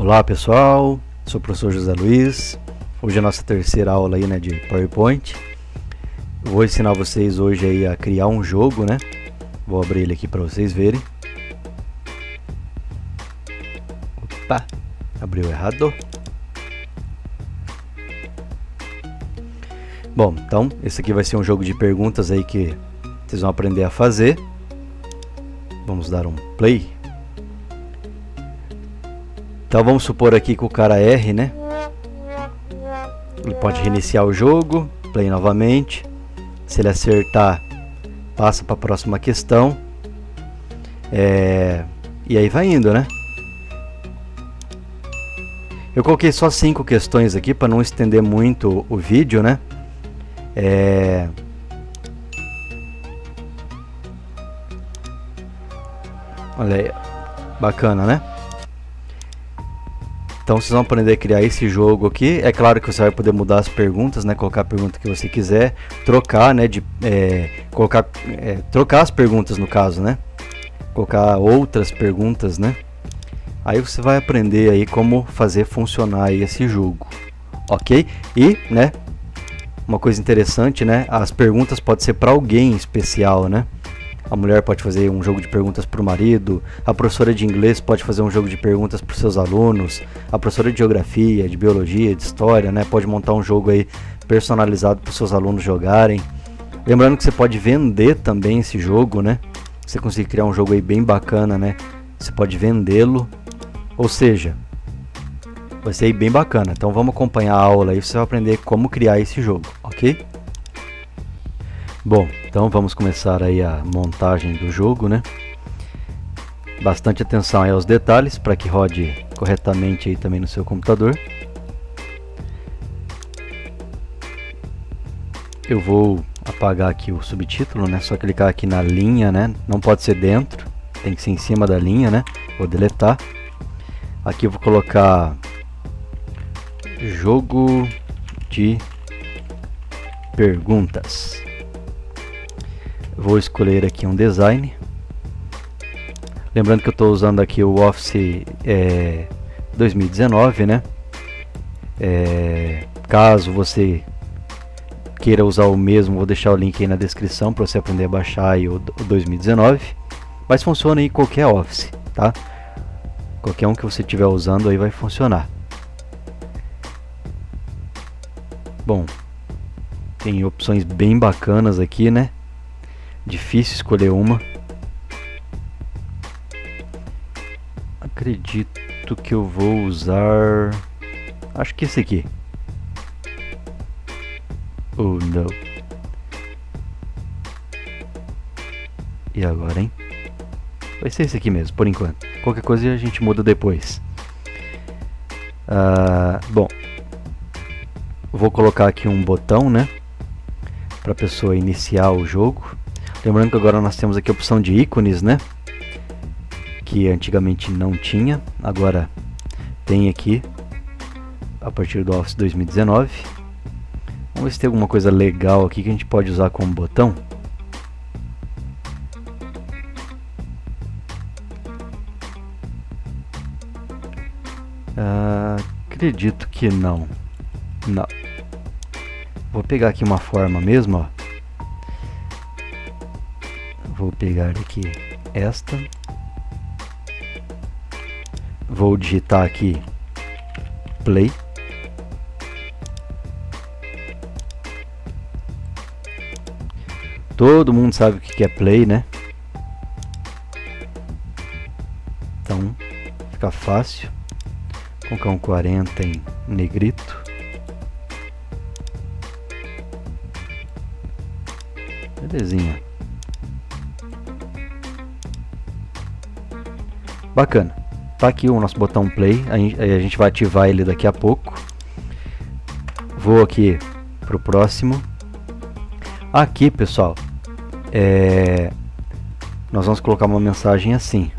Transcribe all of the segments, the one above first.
Olá pessoal, sou o professor José Luiz. Hoje é a nossa terceira aula aí, né, de PowerPoint. Eu vou ensinar vocês hoje aí a criar um jogo, né? Vou abrir ele aqui para vocês verem. Opa, abriu errado. Bom, então esse aqui vai ser um jogo de perguntas aí que vocês vão aprender a fazer. Vamos dar um play. Então vamos supor aqui que o cara erre, né? Ele pode reiniciar o jogo, play novamente. Se ele acertar, passa para a próxima questão. E aí vai indo, né? Eu coloquei só 5 questões aqui para não estender muito o vídeo, né? Olha aí, bacana, né? Então vocês vão aprender a criar esse jogo aqui. É claro que você vai poder mudar as perguntas, né? Colocar a pergunta que você quiser, trocar, né? Trocar as perguntas no caso, né? Colocar outras perguntas, né? Aí você vai aprender aí como fazer funcionar aí esse jogo, ok? E, né? Uma coisa interessante, né? As perguntas podem ser para alguém especial, né? A mulher pode fazer um jogo de perguntas para o marido, a professora de inglês pode fazer um jogo de perguntas para os seus alunos, a professora de geografia, de biologia, de história, né? Pode montar um jogo aí personalizado para os seus alunos jogarem. Lembrando que você pode vender também esse jogo, né? Você conseguir criar um jogo aí bem bacana, né? Você pode vendê-lo, ou seja, vai ser aí bem bacana. Então vamos acompanhar a aula aí, você vai aprender como criar esse jogo, ok? Bom, então vamos começar aí a montagem do jogo, né? Bastante atenção aí aos detalhes para que rode corretamente aí também no seu computador. Eu vou apagar aqui o subtítulo, né? Só clicar aqui na linha, né? Não pode ser dentro, tem que ser em cima da linha, né? Vou deletar. Aqui eu vou colocar jogo de perguntas. Vou escolher aqui um design. Lembrando que eu estou usando aqui o Office 2019, né? Caso você queira usar o mesmo, vou deixar o link aí na descrição para você aprender a baixar aí o 2019. Mas funciona em qualquer Office, tá? Qualquer um que você estiver usando aí vai funcionar. Bom, tem opções bem bacanas aqui, né? Difícil escolher uma. Acredito que eu vou usar, acho que esse aqui. Oh, não. E agora, hein? Vai ser esse aqui mesmo, por enquanto. Qualquer coisa a gente muda depois. Bom, vou colocar aqui um botão, né? Para a pessoa iniciar o jogo. Lembrando que agora nós temos aqui a opção de ícones, né? Que antigamente não tinha, agora tem aqui a partir do Office 2019. Vamos ver se tem alguma coisa legal aqui que a gente pode usar como botão. Acredito que não. Não. Vou pegar aqui uma forma mesmo, ó. Vou pegar aqui esta. Vou digitar aqui play. Todo mundo sabe o que é play, né? Então fica fácil. Vou colocar um 40 em negrito. Belezinha. Bacana. Tá aqui o nosso botão play. A gente vai ativar ele daqui a pouco. Vou aqui pro próximo. Aqui, pessoal, nós vamos colocar uma mensagem assim.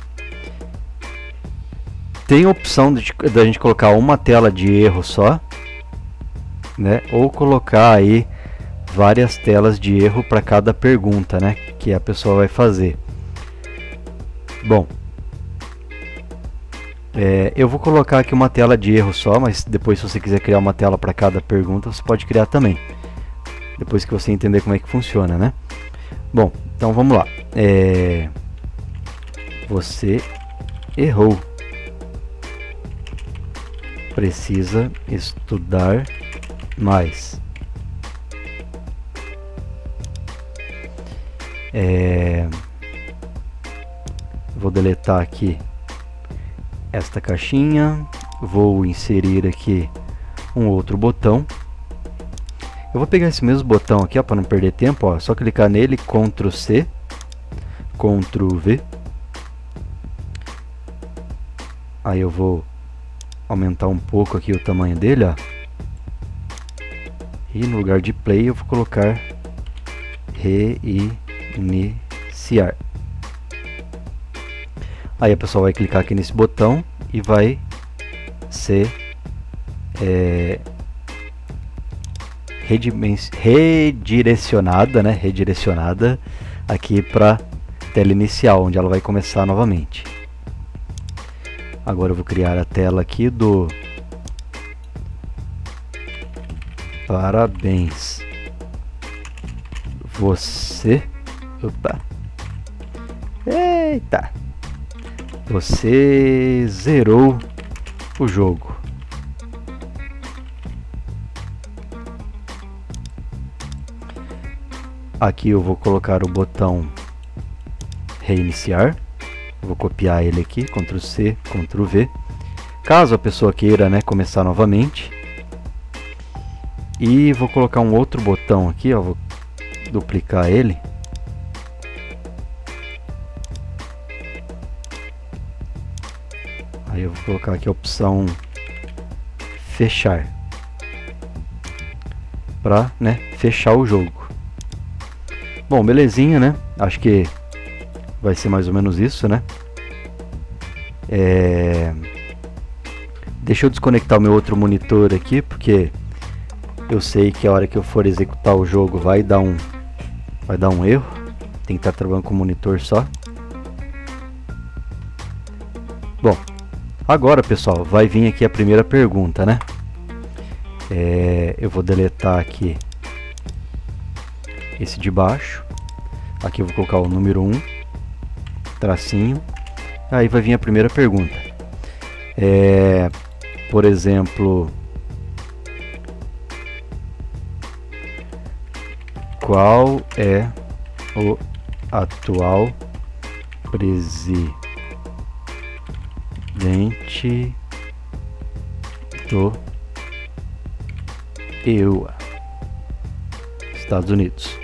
Tem a opção da gente colocar uma tela de erro só, né? Ou colocar aí várias telas de erro para cada pergunta, né? Que a pessoa vai fazer. Bom, Eu vou colocar aqui uma tela de erro só, mas depois, se você quiser criar uma tela para cada pergunta, você pode criar também. Depois que você entender como é que funciona, né? Bom, então vamos lá. Você errou. Precisa estudar mais. Vou deletar aqui esta caixinha. Vou inserir aqui um outro botão. Eu vou pegar esse mesmo botão aqui, para não perder tempo, ó, só clicar nele, Ctrl C, Ctrl V. Aí eu vou aumentar um pouco aqui o tamanho dele, ó. E no lugar de play eu vou colocar reiniciar. Aí a pessoa vai clicar aqui nesse botão e vai ser redirecionada, né? Redirecionada aqui para tela inicial, onde ela vai começar novamente. Agora eu vou criar a tela aqui do parabéns. Você... Opa! Eita! Você zerou o jogo. Aqui eu vou colocar o botão reiniciar. Vou copiar ele aqui, Ctrl C, Ctrl V. Caso a pessoa queira, né, começar novamente. E vou colocar um outro botão aqui, ó, vou duplicar ele. Aí eu vou colocar aqui a opção fechar, para, né, fechar o jogo. Bom, belezinha, né? Acho que vai ser mais ou menos isso, né? Deixa eu desconectar o meu outro monitor aqui, porque eu sei que a hora que eu for executar o jogo vai dar um erro. Tem que estar trabalhando com o monitor só. Bom, agora, pessoal, vai vir aqui a primeira pergunta, né? Eu vou deletar aqui esse de baixo. Aqui eu vou colocar o número 1, tracinho. Aí vai vir a primeira pergunta. Por exemplo, qual é o atual presidente do EUA, Estados Unidos?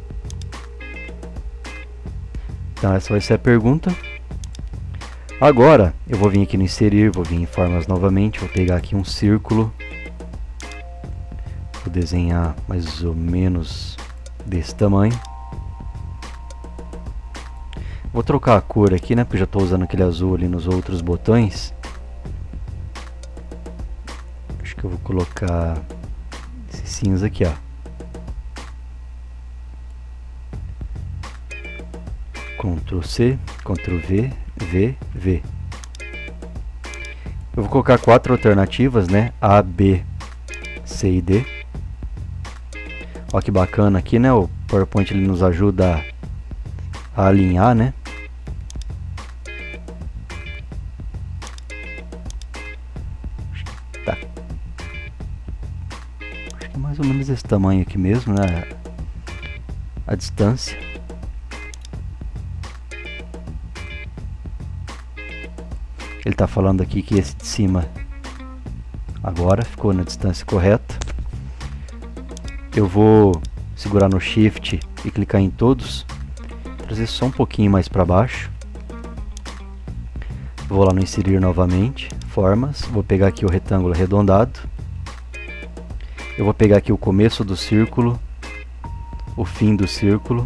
Então essa vai ser a pergunta. Agora eu vou vir aqui no inserir, vou vir em formas novamente, vou pegar aqui um círculo, vou desenhar mais ou menos desse tamanho. Vou trocar a cor aqui, né, porque eu já estou usando aquele azul ali nos outros botões. Acho que eu vou colocar esse cinza aqui, ó. Ctrl C, Ctrl V, V, V. Eu vou colocar 4 alternativas, né? A, B, C e D. Olha que bacana aqui, né? O PowerPoint ele nos ajuda a alinhar, né? Tá. Acho que é mais ou menos esse tamanho aqui mesmo, né? A distância. Ele está falando aqui que esse de cima agora ficou na distância correta. Eu vou segurar no Shift e clicar em todos, trazer só um pouquinho mais para baixo. Vou lá no inserir novamente, formas, vou pegar aqui o retângulo arredondado. Eu vou pegar aqui o começo do círculo, o fim do círculo.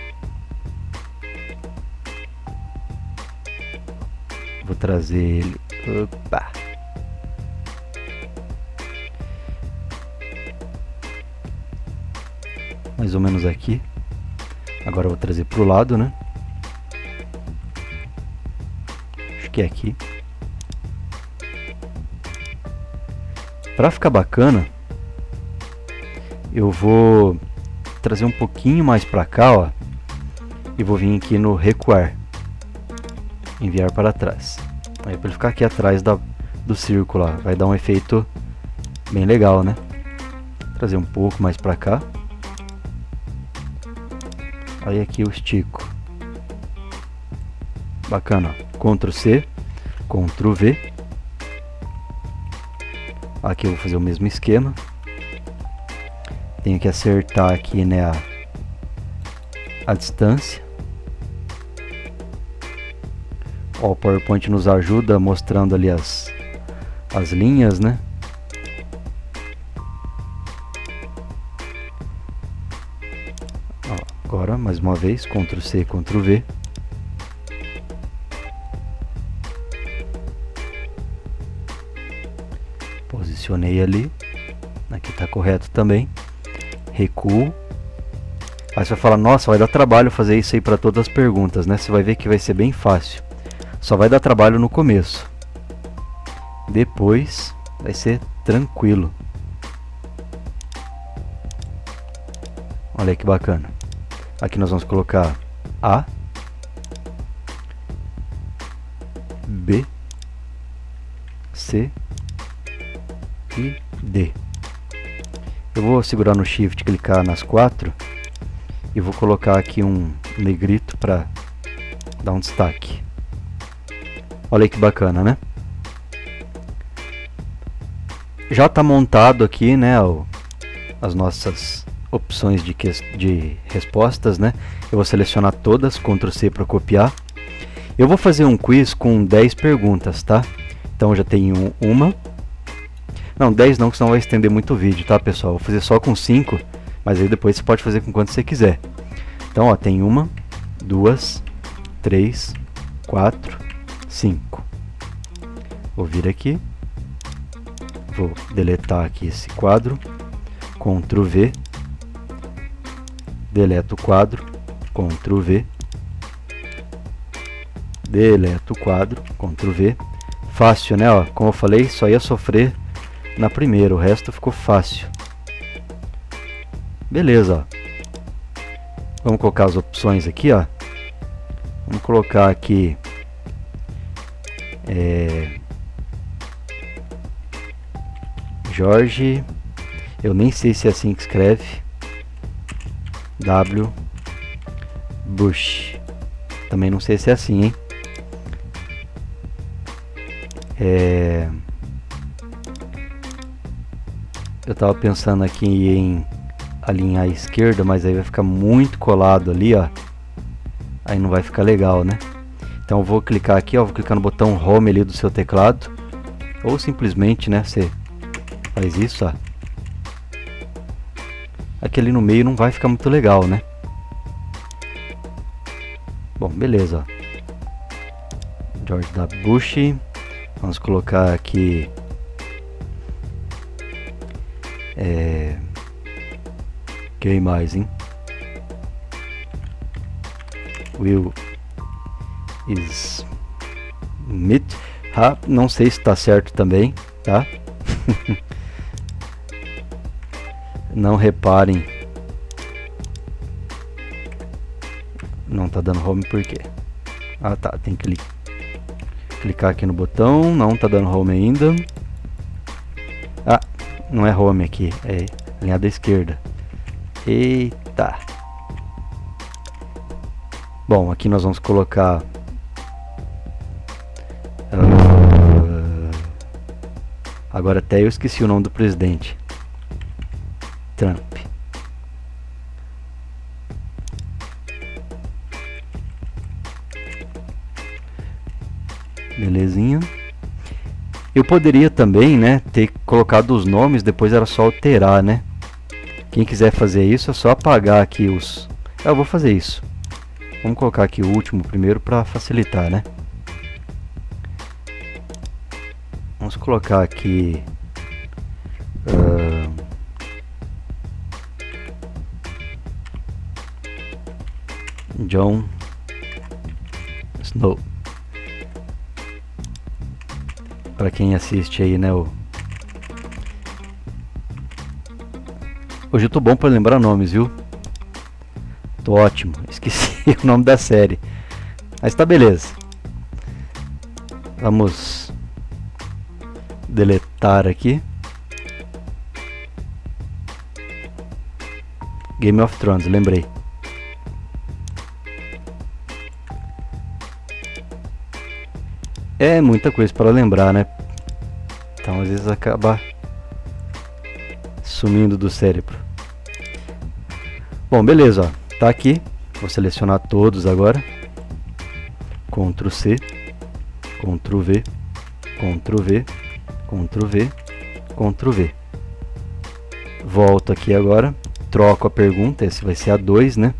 Vou trazer ele, opa, mais ou menos aqui. Agora eu vou trazer para o lado, né? Acho que é aqui. Para ficar bacana, eu vou trazer um pouquinho mais para cá, ó, e vou vir aqui no recuar, enviar para trás. Aí para ele ficar aqui atrás do círculo, ó, vai dar um efeito bem legal, né? Trazer um pouco mais para cá. Aí aqui eu estico. Bacana, ó. Ctrl C, Ctrl V. Aqui eu vou fazer o mesmo esquema. Tenho que acertar aqui, né, a distância. Ó, o PowerPoint nos ajuda mostrando ali as linhas, né? Ó, agora, mais uma vez, Ctrl C, Ctrl V. Posicionei ali. Aqui está correto também. Recuo. Aí você vai falar, nossa, vai dar trabalho fazer isso aí para todas as perguntas, né? Você vai ver que vai ser bem fácil. Só vai dar trabalho no começo. Depois vai ser tranquilo. Olha que bacana. Aqui nós vamos colocar A, B, C e D. Eu vou segurar no Shift e clicar nas 4 e vou colocar aqui um negrito para dar um destaque. Olha aí que bacana, né? Já está montado aqui, né, as nossas opções de respostas, né? Eu vou selecionar todas, Ctrl C para copiar. Eu vou fazer um quiz com 10 perguntas, tá? Então eu já tenho uma. Não, 10 não, que senão vai estender muito o vídeo, tá, pessoal? Vou fazer só com 5, mas aí depois você pode fazer com quanto você quiser. Então, ó, tem 1, 2, 3, 4, 5. Vou vir aqui. Vou deletar aqui esse quadro. Ctrl V. Deleto o quadro. Ctrl V. Deleto o quadro. Ctrl V. Fácil, né? Ó, como eu falei, só ia sofrer na primeira, o resto ficou fácil. Beleza, ó. Vamos colocar as opções aqui, ó. Vamos colocar aqui Jorge, eu nem sei se é assim que escreve. W Bush, também não sei se é assim, hein? Eu tava pensando aqui em alinhar à esquerda, mas aí vai ficar muito colado ali, ó. Aí não vai ficar legal, né? Então eu vou clicar aqui, ó, vou clicar no botão Home ali do seu teclado, ou simplesmente, né, você faz isso, ó. Aqui ali no meio não vai ficar muito legal, né? Bom, beleza, ó. George W. Bush. Vamos colocar aqui quem mais, hein? Will Smith. Não sei se está certo também, tá? Não reparem. Não tá dando home por quê? Ah, tá, tem que clicar aqui no botão. Não tá dando home ainda. Ah, não é home aqui, é linha da esquerda. Eita. Bom, aqui nós vamos colocar agora até eu esqueci o nome do presidente. Trump. Belezinha. Eu poderia também, né, ter colocado os nomes, depois era só alterar, né? Quem quiser fazer isso é só apagar aqui os... Eu vou fazer isso. Vamos colocar aqui o último primeiro para facilitar, né? Vamos colocar aqui Jon Snow. Para quem assiste aí, né, Hoje eu tô bom para lembrar nomes, viu? Tô ótimo. Esqueci o nome da série. Mas tá beleza. Vamos deletar aqui. Game of Thrones, lembrei. É muita coisa para lembrar, né? Então às vezes acaba sumindo do cérebro. Bom, beleza, ó. Tá aqui. Vou selecionar todos agora. Ctrl C, Ctrl V, Ctrl V, Ctrl V, Ctrl V. Volto aqui agora. Troco a pergunta. Esse vai ser a 2, né?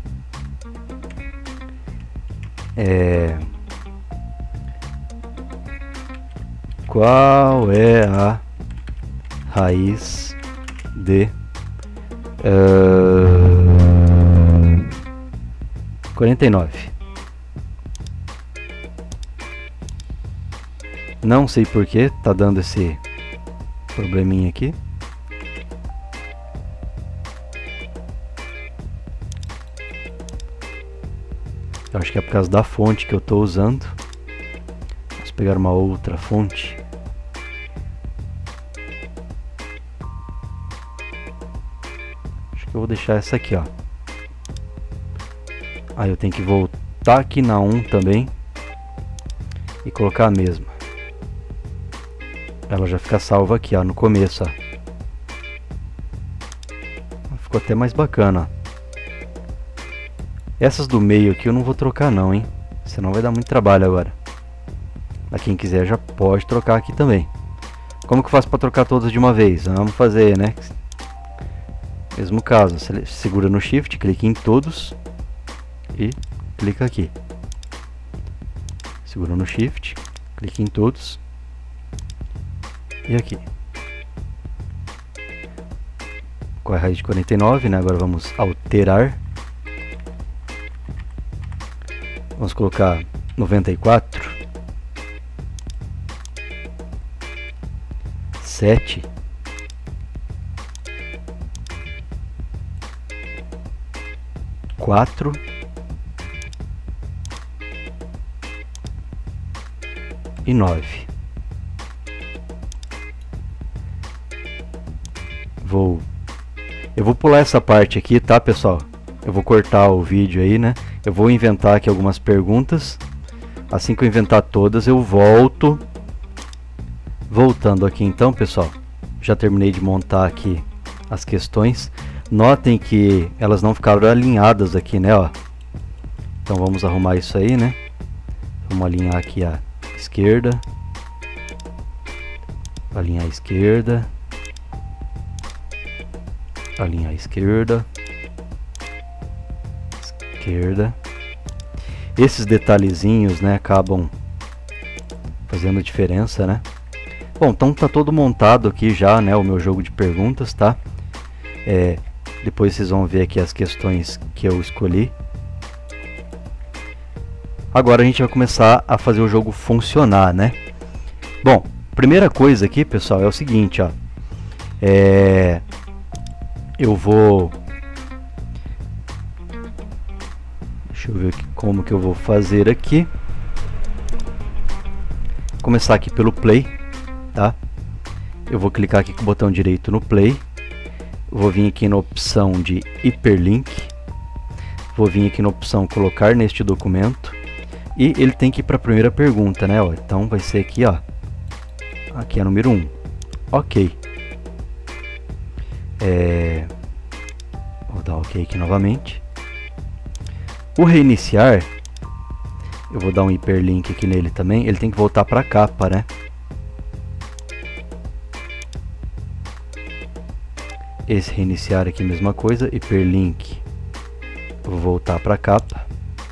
Qual é a raiz de 49? Não sei porque tá dando esse probleminha aqui. Eu acho que é por causa da fonte que eu estou usando. Vamos pegar uma outra fonte. Acho que eu vou deixar essa aqui, ó. Aí eu tenho que voltar aqui na 1 também e colocar a mesma. Ela já fica salva aqui, ó, no começo, ó. Ficou até mais bacana, ó. Essas do meio aqui eu não vou trocar não, hein? Senão vai dar muito trabalho agora. Pra quem quiser já pode trocar aqui também. Como que eu faço para trocar todas de uma vez? Vamos fazer, né? Mesmo caso, você segura no Shift, clica em todos e clica aqui. Segura no Shift, clica em todos e aqui. Qual é a raiz de 49, né? Agora vamos alterar. Vamos colocar 94, 7, 4 e 9. Eu vou pular essa parte aqui, tá, pessoal? Eu vou cortar o vídeo aí, né? Eu vou inventar aqui algumas perguntas. Assim que eu inventar todas, eu volto. Voltando aqui então, pessoal. Já terminei de montar aqui as questões. Notem que elas não ficaram alinhadas aqui, né? Ó. Então vamos arrumar isso aí, né? Vamos alinhar aqui a esquerda. Alinhar a esquerda. Alinhar a esquerda. Esquerda. Esses detalhezinhos, né, acabam fazendo diferença, né? Bom, então tá todo montado aqui já, né, o meu jogo de perguntas, tá? Depois vocês vão ver aqui as questões que eu escolhi. Agora a gente vai começar a fazer o jogo funcionar, né? Bom, primeira coisa aqui, pessoal, é o seguinte, ó. Eu vou... Deixa eu ver aqui como que eu vou fazer aqui. Começar aqui pelo Play, tá? Eu vou clicar aqui com o botão direito no Play. Vou vir aqui na opção de Hyperlink. Vou vir aqui na opção Colocar neste documento. E ele tem que ir para a primeira pergunta, né? Ó, então vai ser aqui, ó. Aqui é a número 1. Ok. Vou dar ok aqui novamente. O reiniciar, eu vou dar um hiperlink aqui nele também. Ele tem que voltar para a capa, né? Esse reiniciar aqui, mesma coisa. Hiperlink, vou voltar para a capa.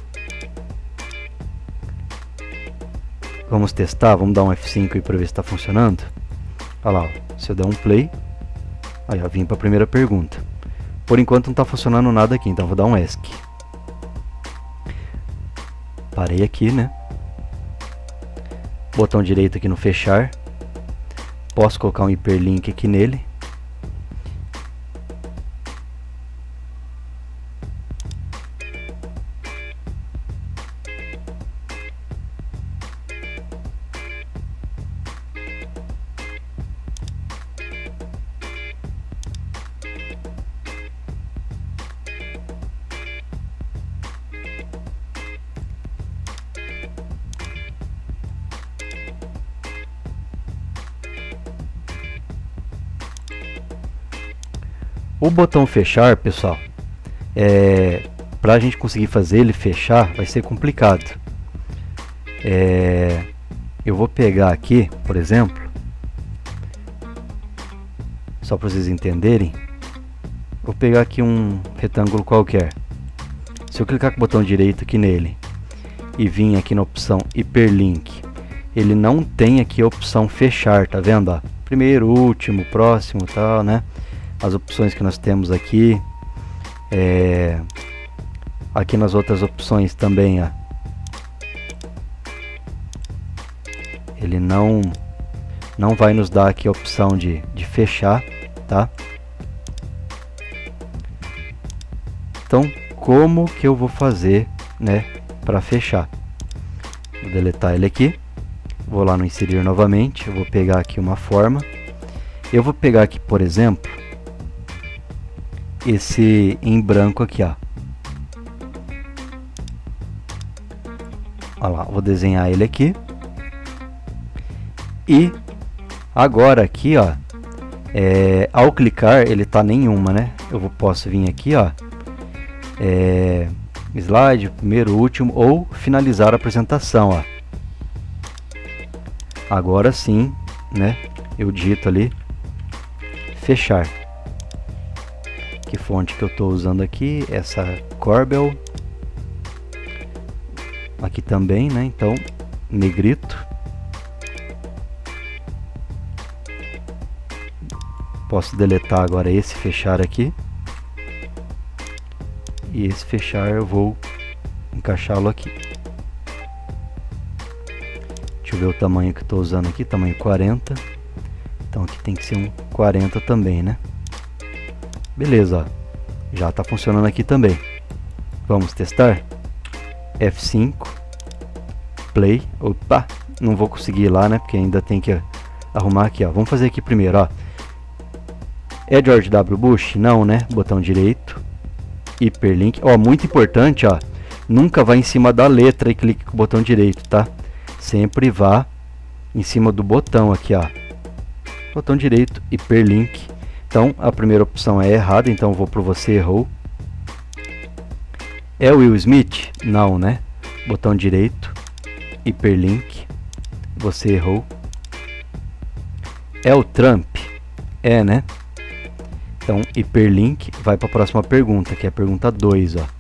Vamos testar, vamos dar um F5 aí para ver se está funcionando. Olha lá, ó. Se eu der um play, aí eu vim para a primeira pergunta. Por enquanto não está funcionando nada aqui, então vou dar um ESC. Parei aqui, né? Botão direito aqui no fechar. Posso colocar um hiperlink aqui nele. O botão fechar, pessoal, para a gente conseguir fazer ele fechar, vai ser complicado. Eu vou pegar aqui, por exemplo, só para vocês entenderem, vou pegar aqui um retângulo qualquer. Se eu clicar com o botão direito aqui nele e vir aqui na opção Hyperlink, ele não tem aqui a opção fechar, tá vendo? Ó? Primeiro, último, próximo, tal, né? As opções que nós temos aqui. Aqui nas outras opções também, ó. Ele não vai nos dar aqui a opção de fechar, tá? Então, como que eu vou fazer, né, para fechar? Vou deletar ele aqui. Vou lá no inserir novamente. Eu vou pegar aqui uma forma. Eu vou pegar aqui, por exemplo, esse em branco aqui, ó. Olha lá, vou desenhar ele aqui. E agora aqui, ó, ao clicar ele tá nenhuma, né? Eu posso vir aqui, ó, slide, primeiro, último, ou finalizar a apresentação, ó. Agora sim, né? Eu digito ali fechar. Que fonte que eu estou usando aqui? Essa Corbel. Aqui também, né? Então, negrito. Posso deletar agora esse fechar aqui. E esse fechar eu vou encaixá-lo aqui. Deixa eu ver o tamanho que eu estou usando aqui. Tamanho 40. Então aqui tem que ser um 40 também, né? Beleza, ó. Já está funcionando aqui também. Vamos testar? F5. Play. Opa, não vou conseguir ir lá, né? Porque ainda tem que arrumar aqui, ó. Vamos fazer aqui primeiro, ó. É George W. Bush? Não, né? Botão direito. Hyperlink. Ó, muito importante, ó. Nunca vá em cima da letra e clique com o botão direito, tá? Sempre vá em cima do botão aqui, ó. Botão direito, Hyperlink. Então, a primeira opção é errada, então eu vou pro você errou. É o Will Smith? Não, né? Botão direito, Hyperlink. Você errou. É o Trump? É, né? Então, Hyperlink, vai para a próxima pergunta, que é a pergunta 2, ó.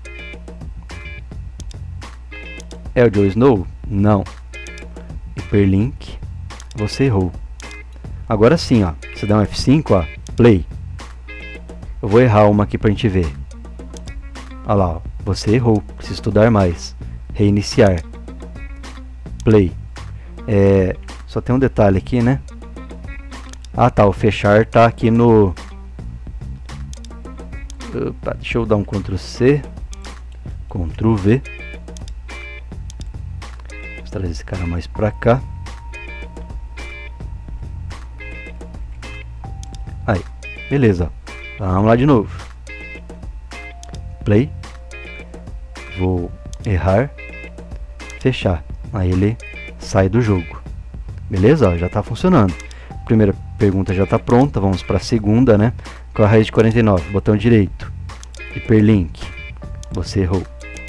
É o Joe Snow? Não. Hyperlink, você errou. Agora sim, ó, você dá um F5, ó, play. Eu vou errar uma aqui pra gente ver. Olha lá, ó, você errou, precisa estudar mais. Reiniciar. Play. Só tem um detalhe aqui, né? Ah, tá, o fechar tá aqui no... Opa, deixa eu dar um Ctrl C, Ctrl V. Vou trazer esse cara mais pra cá. Aí, beleza. Vamos lá de novo. Play. Vou errar. Fechar. Aí ele sai do jogo. Beleza? Ó, já está funcionando. Primeira pergunta já está pronta. Vamos para a segunda, né? Qual a raiz de 49? Botão direito. Hyperlink. Você errou.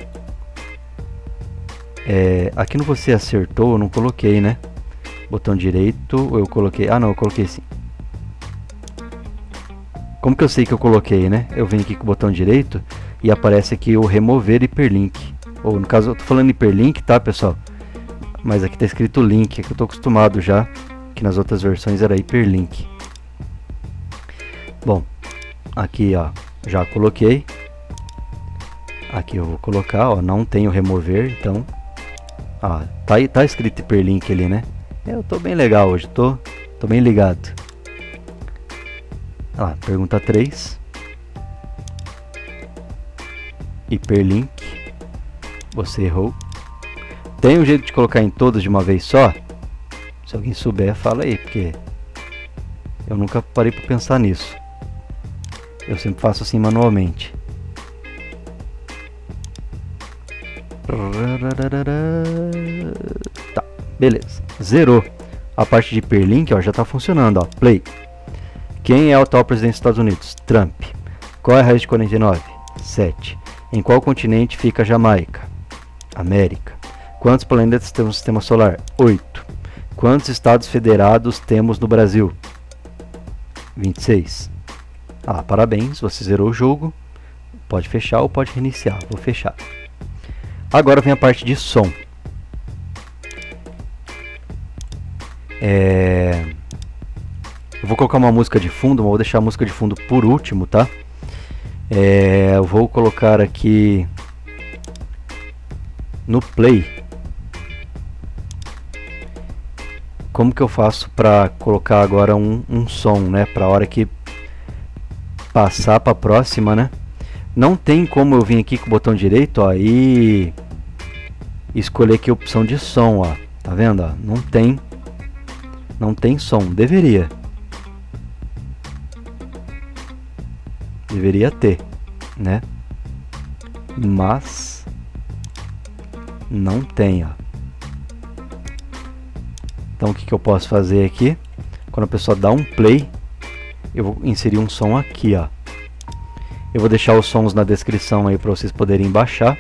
Aqui no você acertou, eu não coloquei, né? Botão direito, eu coloquei... Ah, não, eu coloquei sim. Como que eu sei que eu coloquei, né? Eu venho aqui com o botão direito e aparece aqui o remover hiperlink. Ou no caso eu tô falando hiperlink, tá, pessoal? Mas aqui tá escrito link, é que eu tô acostumado já, que nas outras versões era hiperlink. Bom, aqui ó, já coloquei. Aqui eu vou colocar, ó, não tenho remover, então... Ah, tá escrito hiperlink ali, né? Eu tô bem legal hoje, tô bem ligado. Ah, pergunta 3. Hiperlink. Você errou. Tem um jeito de colocar em todos de uma vez só? Se alguém souber, fala aí, porque eu nunca parei para pensar nisso. Eu sempre faço assim manualmente. Tá, beleza. Zerou. A parte de hiperlink, ó, já tá funcionando, ó. Play. Quem é o atual presidente dos Estados Unidos? Trump. Qual é a raiz de 49? 7. Em qual continente fica a Jamaica? América. Quantos planetas temos no sistema solar? 8. Quantos estados federados temos no Brasil? 26. Ah, parabéns, você zerou o jogo. Pode fechar ou pode reiniciar. Vou fechar. Agora vem a parte de som. Eu vou colocar uma música de fundo, mas vou deixar a música de fundo por último, tá? Eu vou colocar aqui no play. Como que eu faço para colocar agora um som, né? Para a hora que passar para a próxima, né? Não tem como eu vir aqui com o botão direito, ó, e escolher aqui a opção de som, ó. Tá vendo, ó? Não tem som. Deveria ter, né? Mas não tem, ó. Então o que eu posso fazer aqui? Quando a pessoa dá um play, eu vou inserir um som aqui, ó. Eu vou deixar os sons na descrição aí para vocês poderem baixar.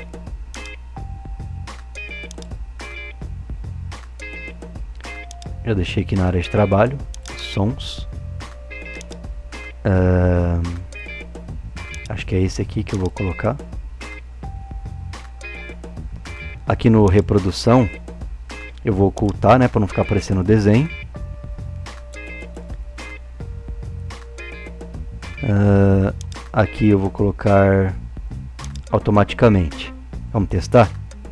Já deixei aqui na área de trabalho, sons. Acho que é esse aqui que eu vou colocar. Aqui no reprodução, eu vou ocultar, né, para não ficar aparecendo o desenho. Aqui eu vou colocar automaticamente. Vamos testar?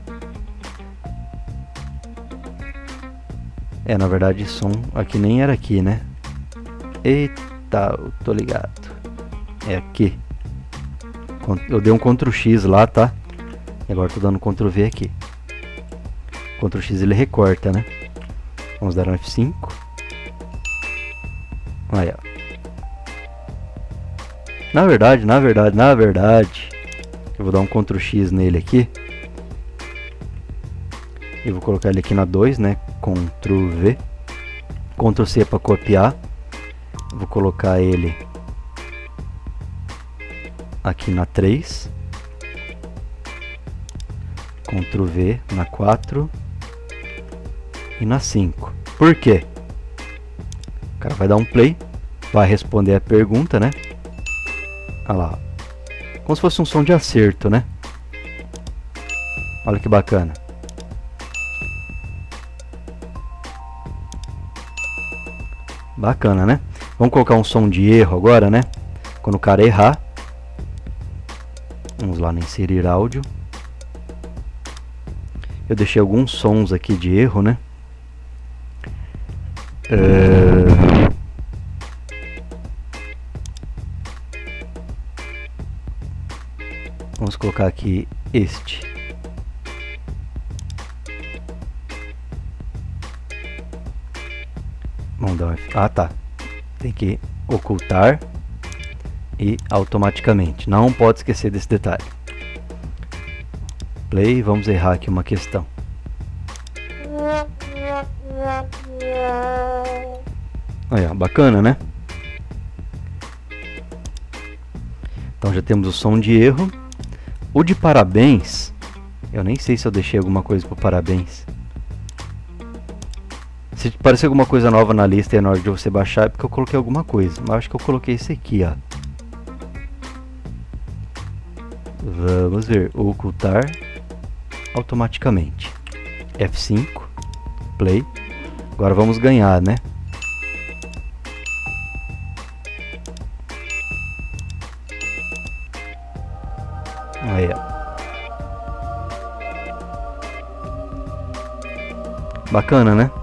Na verdade, som aqui nem era aqui, né? Eita, eu tô ligado. É aqui. Eu dei um Ctrl X lá, tá? E agora tô dando Ctrl V aqui. Ctrl X ele recorta, né? Vamos dar um F5. Aí, ó. Na verdade, eu vou dar um Ctrl X nele aqui. E vou colocar ele aqui na 2, né? Ctrl V. Ctrl C para copiar. Vou colocar ele aqui na 3. Ctrl V na 4. E na 5. Por quê? O cara vai dar um play. Vai responder a pergunta, né? Olha lá. Como se fosse um som de acerto, né? Olha que bacana. Bacana, né? Vamos colocar um som de erro agora, né? Quando o cara errar. Vamos lá no inserir áudio. Eu deixei alguns sons aqui de erro, né? Vamos colocar aqui este. Vamos dar ah, tá. Tem que ocultar e automaticamente. Não pode esquecer desse detalhe. Play, vamos errar aqui uma questão. Aí, ó, bacana, né? Então já temos o som de erro. O de parabéns, eu nem sei se eu deixei alguma coisa para parabéns. Se aparecer alguma coisa nova na lista e na hora de você baixar, é porque eu coloquei alguma coisa. Mas acho que eu coloquei esse aqui, ó. Vamos ver. Ocultar automaticamente. F5. Play. Agora vamos ganhar, né? Aí, ó. Bacana, né?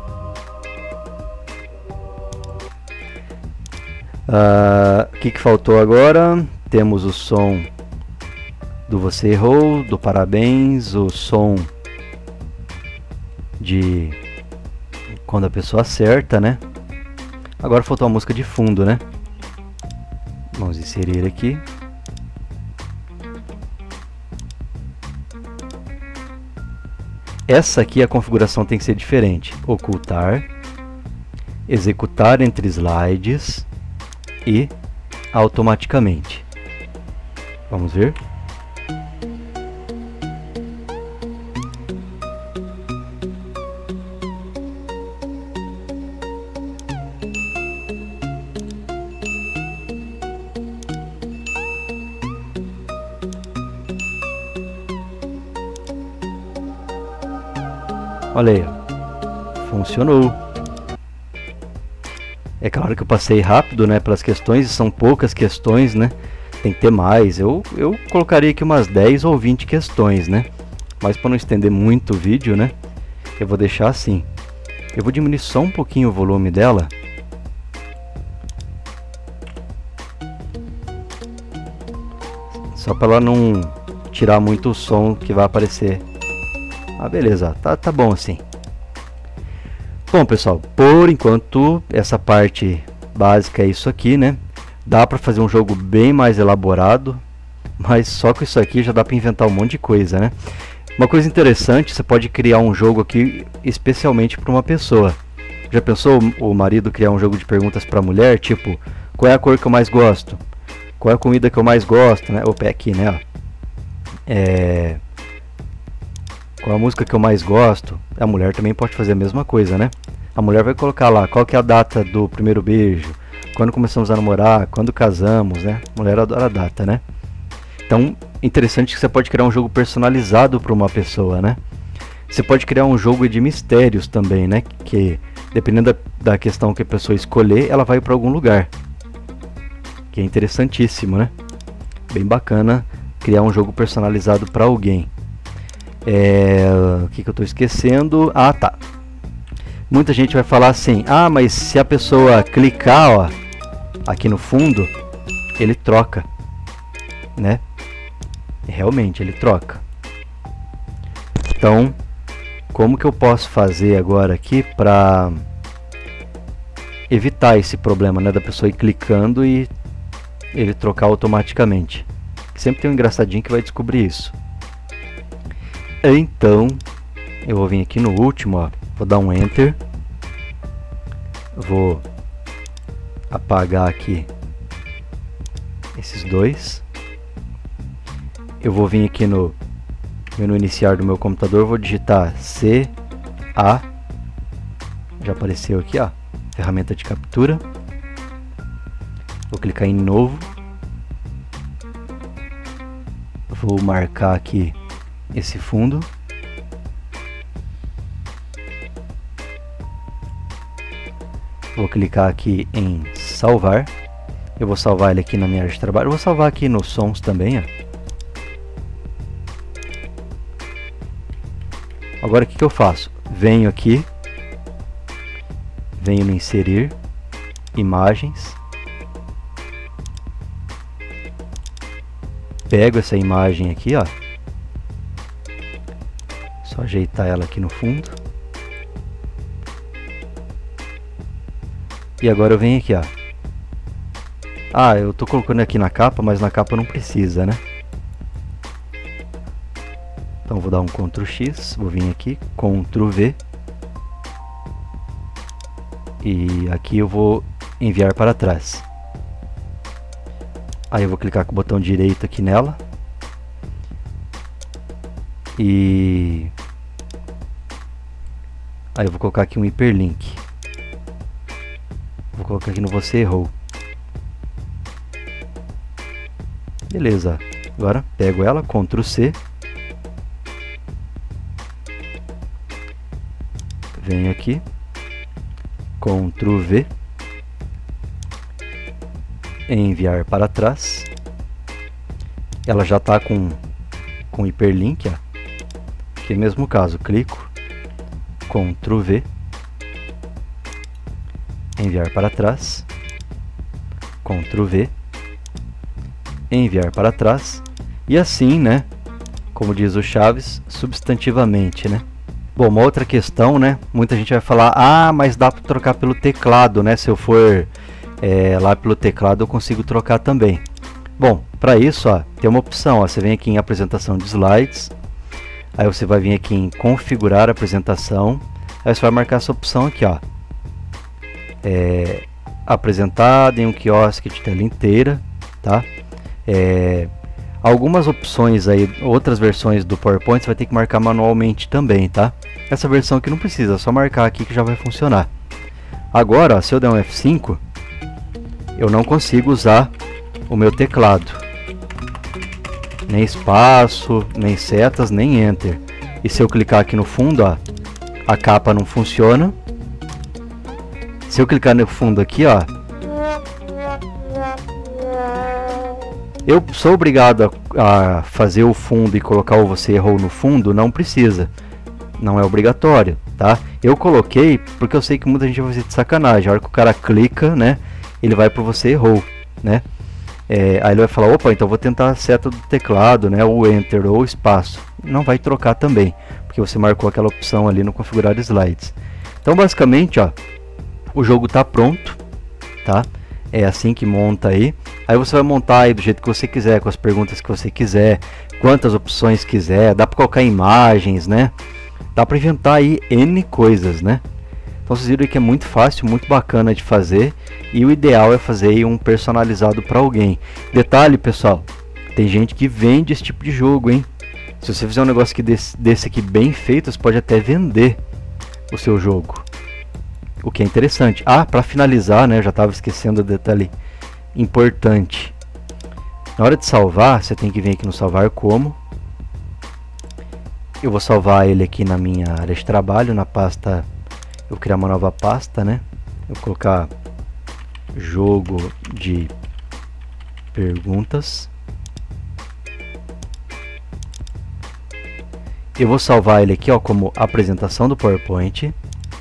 O que faltou agora? Temos o som do você errou, do parabéns, o som de quando a pessoa acerta, né? Agora faltou a música de fundo, né? Vamos inserir aqui. Essa aqui a configuração tem que ser diferente. Ocultar, executar entre slides e automaticamente. Vamos ver. Olha aí, ó. Funcionou. É claro que eu passei rápido, né, pelas questões, e são poucas questões, né? Tem que ter mais. Eu colocaria aqui umas 10 ou 20 questões, né? Mas para não estender muito o vídeo, né, eu vou deixar assim. Eu vou diminuir só um pouquinho o volume dela. Só para ela não tirar muito o som que vai aparecer. Ah, beleza, tá bom assim. Bom, pessoal, por enquanto essa parte básica é isso aqui, né? Dá para fazer um jogo bem mais elaborado, mas só com isso aqui já dá para inventar um monte de coisa, né? Uma coisa interessante, você pode criar um jogo aqui especialmente para uma pessoa. Já pensou o marido criar um jogo de perguntas para a mulher, tipo, qual é a cor que eu mais gosto? Qual é a comida que eu mais gosto, né? Opa, é aqui, né? Ó. Qual a música que eu mais gosto? A mulher também pode fazer a mesma coisa, né? A mulher vai colocar lá qual que é a data do primeiro beijo, quando começamos a namorar, quando casamos, né? A mulher adora a data, né? Então, interessante que você pode criar um jogo personalizado para uma pessoa, né? Você pode criar um jogo de mistérios também, né? Que dependendo da questão que a pessoa escolher, ela vai para algum lugar. Que é interessantíssimo, né? Bem bacana criar um jogo personalizado para alguém. O que eu estou esquecendo? Ah, tá. Muita gente vai falar assim: ah, mas se a pessoa clicar, ó, aqui no fundo, ele troca, né? Realmente, ele troca. Então, como que eu posso fazer agora aqui para evitar esse problema, né, da pessoa ir clicando e ele trocar automaticamente? Sempre tem um engraçadinho que vai descobrir isso. Então, eu vou vir aqui no último, ó, vou dar um Enter. Vou apagar aqui esses dois. Eu vou vir aqui no menu iniciar do meu computador, vou digitar CA. Já apareceu aqui, ó, ferramenta de captura. Vou clicar em novo. Vou marcar aqui esse fundo. Vou clicar aqui em salvar. Eu vou salvar ele aqui na minha área de trabalho. Eu vou salvar aqui nos sons também, ó. Agora o que eu faço? Venho aqui, venho no inserir, imagens, pego essa imagem aqui, ó. Só ajeitar ela aqui no fundo. E agora eu venho aqui, ó. Ah, eu tô colocando aqui na capa, mas na capa não precisa, né? Então vou dar um Ctrl X, vou vir aqui, Ctrl V. E aqui eu vou enviar para trás. Aí eu vou clicar com o botão direito aqui nela. E aí eu vou colocar aqui um hiperlink. Vou colocar aqui no Você Errou. Beleza. Agora pego ela, Ctrl C. Venho aqui, Ctrl V. Enviar para trás. Ela já está com hiperlink, ó. Aqui mesmo caso, clico, Ctrl V. Enviar para trás, Ctrl V, enviar para trás, e assim, né, como diz o Chaves, substantivamente, né. Bom, uma outra questão, né, muita gente vai falar, ah, mas dá para trocar pelo teclado, né, se eu for lá pelo teclado eu consigo trocar também. Bom, para isso, ó, tem uma opção, ó, você vem aqui em apresentação de slides, aí você vai vir aqui em configurar a apresentação, aí você vai marcar essa opção aqui, ó. Apresentado em um quiosque de tela inteira, tá? Algumas opções aí, outras versões do PowerPoint, você vai ter que marcar manualmente também, tá? Essa versão aqui não precisa, é só marcar aqui que já vai funcionar. Agora, ó, se eu der um F5, eu não consigo usar o meu teclado. Nem espaço, nem setas, nem Enter. E se eu clicar aqui no fundo, ó, a capa não funciona. Se eu clicar no fundo aqui, ó, eu sou obrigado a fazer o fundo e colocar o você errou no fundo? Não precisa. Não é obrigatório, tá? Eu coloquei porque eu sei que muita gente vai fazer de sacanagem. A hora que o cara clica, né, ele vai pro você errou, né? Aí ele vai falar, opa, então vou tentar a seta do teclado, né, ou Enter ou espaço. Não vai trocar também, porque você marcou aquela opção ali no configurar slides. Então basicamente, ó, o jogo está pronto, tá? É assim que monta aí. Aí você vai montar aí do jeito que você quiser, com as perguntas que você quiser, quantas opções quiser, dá para colocar imagens, né? Dá para inventar aí N coisas, né? Então vocês viram que é muito fácil, muito bacana de fazer, e o ideal é fazer aí um personalizado para alguém. Detalhe, pessoal, tem gente que vende esse tipo de jogo, hein? Se você fizer um negócio que desse aqui bem feito, você pode até vender o seu jogo, o que é interessante. Ah, para finalizar, né, eu já estava esquecendo o detalhe importante. Na hora de salvar, você tem que vir aqui no salvar como. Eu vou salvar ele aqui na minha área de trabalho, na pasta. Eu vou criar uma nova pasta, né? Eu vou colocar jogo de perguntas. Eu vou salvar ele aqui, ó, como apresentação do PowerPoint.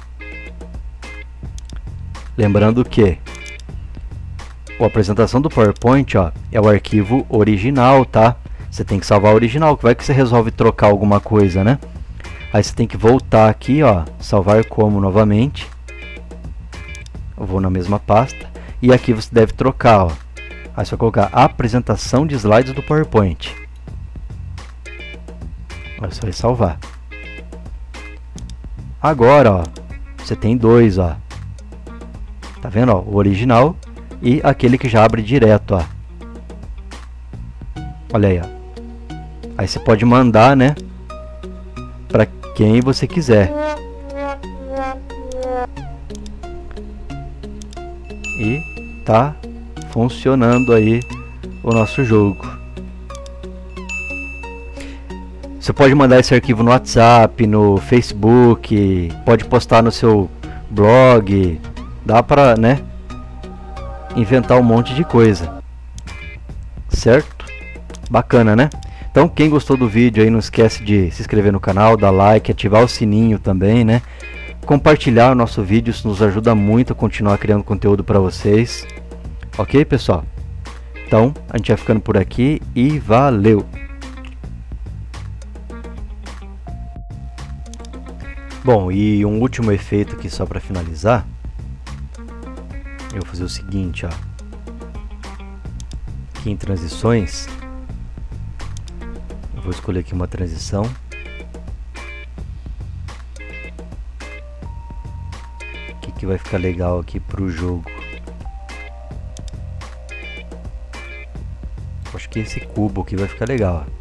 Lembrando que a apresentação do PowerPoint, ó, é o arquivo original, tá? Você tem que salvar o original, que vai que você resolve trocar alguma coisa, né? Aí você tem que voltar aqui, ó, salvar como novamente. Eu vou na mesma pasta. E aqui você deve trocar, ó. Aí você vai colocar apresentação de slides do PowerPoint. Aí você vai salvar. Agora, ó, você tem dois, ó. Tá vendo, ó, o original e aquele que já abre direto, ó. Olha aí, ó. Aí você pode mandar, né, para quem você quiser. E tá funcionando aí o nosso jogo. Você pode mandar esse arquivo no WhatsApp, no Facebook, pode postar no seu blog. Dá para, né, inventar um monte de coisa. Certo? Bacana, né? Então, quem gostou do vídeo aí, não esquece de se inscrever no canal, dar like, ativar o sininho também, né? Compartilhar o nosso vídeo, isso nos ajuda muito a continuar criando conteúdo para vocês. Ok, pessoal? Então, a gente vai ficando por aqui e valeu! Bom, e um último efeito aqui só para finalizar. Eu vou fazer o seguinte, ó. Aqui em transições, eu vou escolher aqui uma transição. Que vai ficar legal aqui pro jogo. Acho que esse cubo aqui vai ficar legal, ó.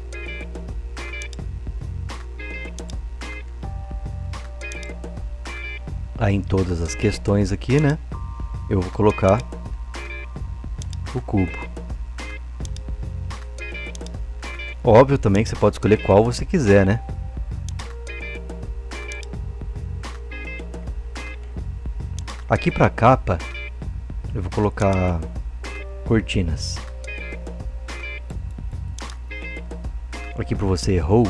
Aí em todas as questões aqui, né, eu vou colocar o cubo. Óbvio também que você pode escolher qual você quiser, né? Aqui para a capa, eu vou colocar cortinas. Aqui para você errou,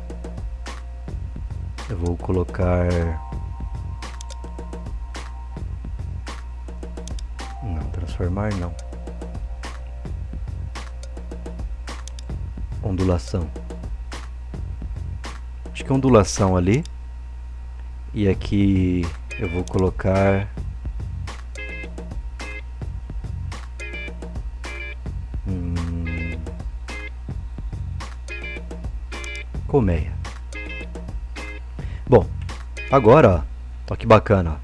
eu vou colocar... Não, transformar não. Ondulação. Acho que ondulação ali. E aqui eu vou colocar... colmeia. Bom, agora, ó que bacana, ó.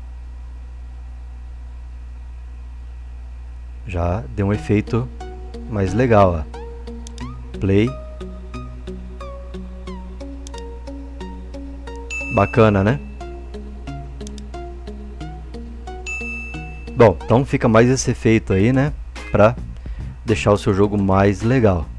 Já deu um efeito mais legal, ó. Play. Bacana, né? Bom, então fica mais esse efeito aí, né? Pra deixar o seu jogo mais legal.